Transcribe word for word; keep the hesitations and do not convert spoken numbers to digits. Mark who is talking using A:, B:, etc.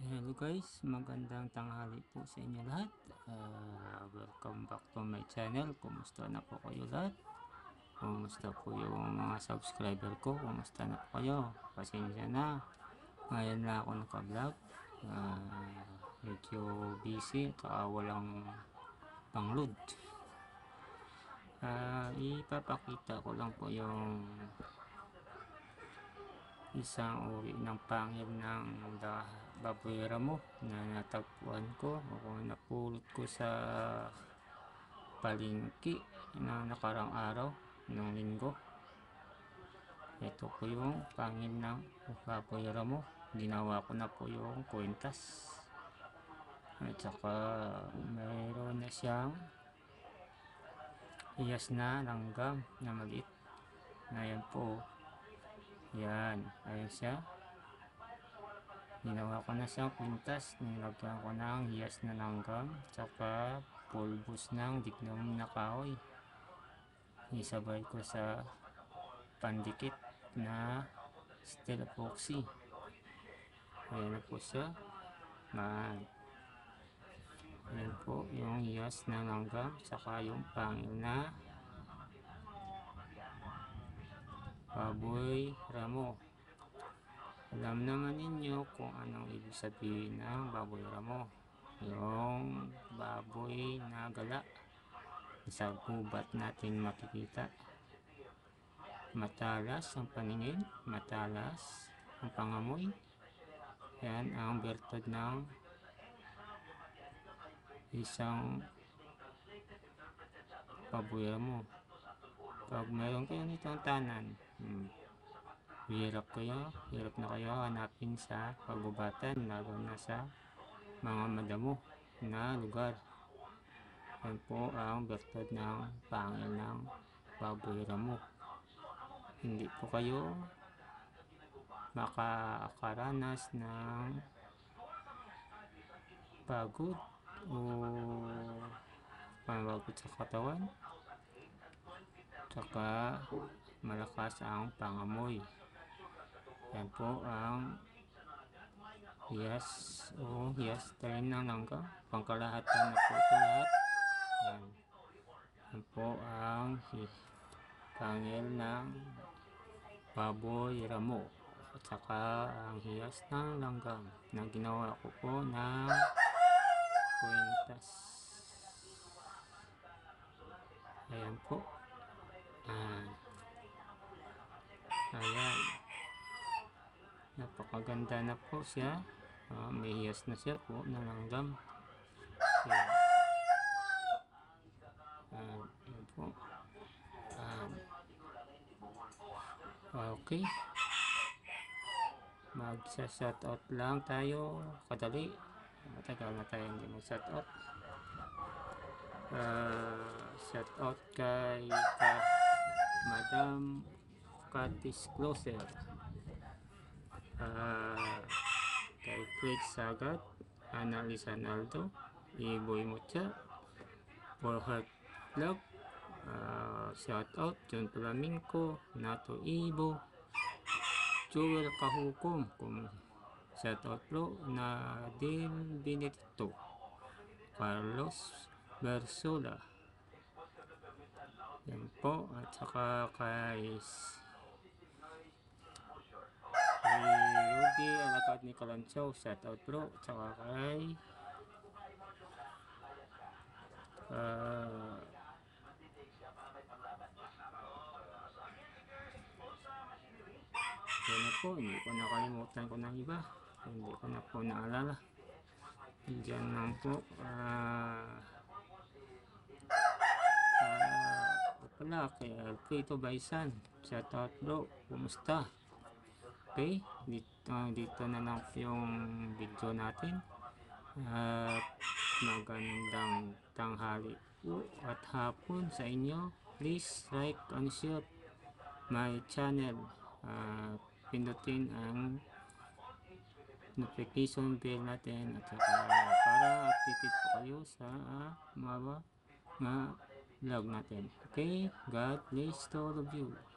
A: Hello guys, magandang tanghali po sa inyo lahat. Uh, welcome back to my channel. Kumusta na po kayo lahat? Kumusta po yung mga subscriber ko? Kumusta na po kayo? Pasensya na. Ngayon na ako naka-vlog. Uh, medyo busy at walang pang-load. Uh, ipapakita ko lang po yung isang uri ng pangil ng baboy ramo na natagpuan ko o napulot ko sa palengke na nakarang araw ng linggo. Ito po yung pangil ng baboy ramo. Ginawa ko na po yung kwintas at saka mayroon na siyang hiyas na langgam na maliit. Ngayon po, yan, ayan siya. Ginawa ko na siyang kwintas, nilagyan ko ng hiyas na langgam tsaka pulbos ng dignum na kahoy. Isabay ko sa pandikit na steel epoxy. Ayan na po siya. Man. Ayan po yung hiyas na langgam tsaka yung pangil na baboy ramo. Alam naman ninyo kung anong ibig sabihin ng baboy ramo. Yung baboy na gala sa gubat natin makikita. Matalas ang paningin, matalas ang pangamoy. Yan ang bertod ng isang baboy ramo. Pag mayroon kayo nitong tanan, hmm, hirap kayo, hirap na kayo hanapin sa pagubatan, lalo na sa mga madamo na lugar. Yan po ang bertod ng pangil ng baboy ramo. Hindi po kayo makakaranas ng pagod o pamabagod sa katawan, tsaka malakas ang pangamoy. Yan po ang hiyas o hiyas talim ng langgam. Pangkalahatan na po ito lahat. Yan. Yan po ang pangil ng baboy ramo at saka ang hiyas ng langgam na ginawa ko po ng kwintas. Ayan po. Ah. Ayan. Napakaganda na po siya. Uh, may hiyas na siya po na langgam. Ayan. Uh, ayan po. Uh, okay. Magsa-shoutout lang tayo. Kadali. Matagal na tayo hindi mag-shoutout. Uh, shoutout kay ka, Madam Katis Closer. Uh, kay Fred Sagat, Annalisa Naldo, Iboy Mucha, For Heart Love, uh, shout out John Flamingo, Nato Ibo, Joel Kahukom, kung shout out bro, Nadine Benedicto, Carlos Bersola, yan po, at saka kay kay Rudy Alagad ni Kalanchaw, shout out bro, at saka kay uh, yan na po, hindi ko nakalimutan ko ng iba, hindi ko na po naalala. Diyan lang po. Uh, uh, pala kay Alfredo Baisan, shout out bro, kumusta? Okay, dito, dito na lang yung video natin. At magandang tanghali po at hapon sa inyo. Please like and share my channel. Uh, pindutin ang notification bell natin at saka para updated po kayo sa uh, mga, mga vlog natin. Okay, God bless to all of you.